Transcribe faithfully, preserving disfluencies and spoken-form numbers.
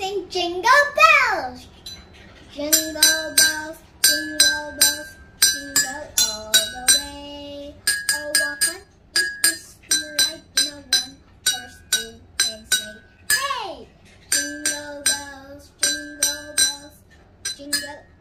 sing jingle bells. Jingle bells, jingle bells, jingle all the way. Oh, what fun it is to ride in a one-horse open sleigh. Hey! Jingle bells, jingle bells, jingle